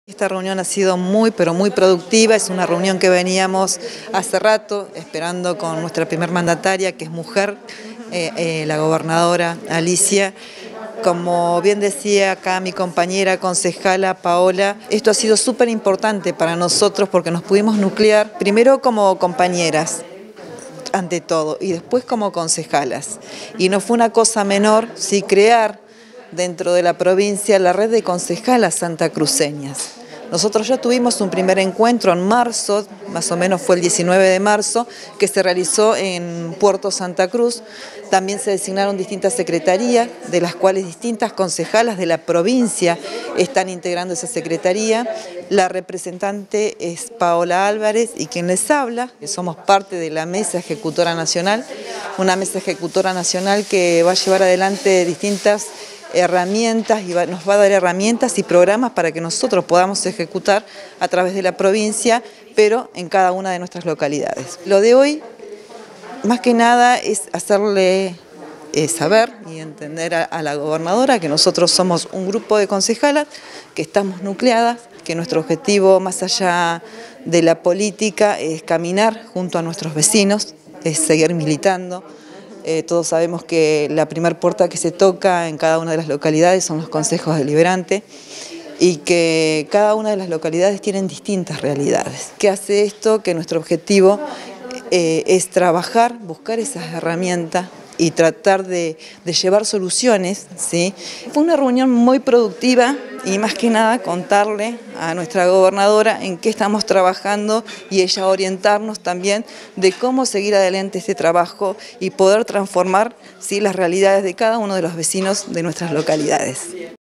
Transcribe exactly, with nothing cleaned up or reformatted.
Esta reunión ha sido muy, pero muy productiva, es una reunión que veníamos hace rato esperando con nuestra primer mandataria, que es mujer, eh, eh, la gobernadora Alicia. Como bien decía acá mi compañera concejala Paola, esto ha sido súper importante para nosotros porque nos pudimos nuclear, primero como compañeras, ante todo, y después como concejalas. Y no fue una cosa menor, sí, crear dentro de la provincia la red de concejalas santacruceñas. Nosotros ya tuvimos un primer encuentro en marzo, más o menos fue el diecinueve de marzo, que se realizó en Puerto Santa Cruz. También se designaron distintas secretarías, de las cuales distintas concejalas de la provincia están integrando esa secretaría. La representante es Paola Álvarez y quien les habla, que somos parte de la Mesa Ejecutora Nacional, una Mesa Ejecutora Nacional que va a llevar adelante distintas herramientas y va, nos va a dar herramientas y programas para que nosotros podamos ejecutar a través de la provincia, pero en cada una de nuestras localidades. Lo de hoy, más que nada, es hacerle eh, saber y entender a, a la gobernadora que nosotros somos un grupo de concejalas, que estamos nucleadas, que nuestro objetivo más allá de la política es caminar junto a nuestros vecinos, es seguir militando. Eh, todos sabemos que la primera puerta que se toca en cada una de las localidades son los consejos deliberantes y que cada una de las localidades tienen distintas realidades. ¿Qué hace esto? Que nuestro objetivo eh, es trabajar, buscar esas herramientas y tratar de, de llevar soluciones, ¿sí? Fue una reunión muy productiva y más que nada contarle a nuestra gobernadora en qué estamos trabajando y ella orientarnos también de cómo seguir adelante este trabajo y poder transformar, ¿sí?, las realidades de cada uno de los vecinos de nuestras localidades.